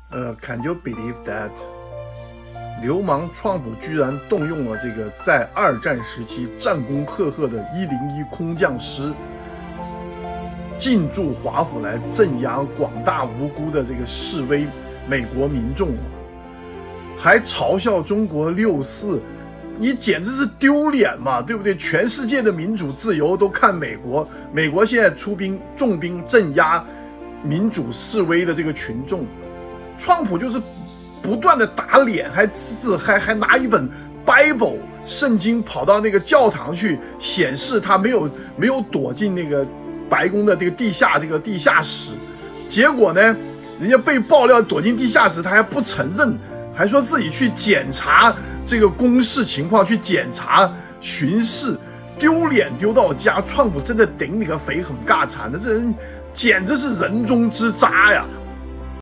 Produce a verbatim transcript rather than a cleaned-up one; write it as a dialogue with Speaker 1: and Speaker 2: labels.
Speaker 1: 呃 ，Can you believe that？ 流氓川普居然动用了这个在二战时期战功赫赫的一零一空降师，进驻华府来镇压广大无辜的这个示威美国民众，还嘲笑中国六四，你简直是丢脸嘛，对不对？全世界的民主自由都看美国，美国现在出兵重兵镇压民主示威的这个群众，川普就是不断的打脸，还自还还拿一本 Bible 圣经跑到那个教堂去显示他没有没有躲进那个白宫的这个地下这个地下室，结果呢，人家被爆料躲进地下室，他还不承认，还说自己去检查这个公示情况，去检查巡视，丢脸丢到家。川普真的顶你个肺很尬惨的，这人简直是人中之渣呀！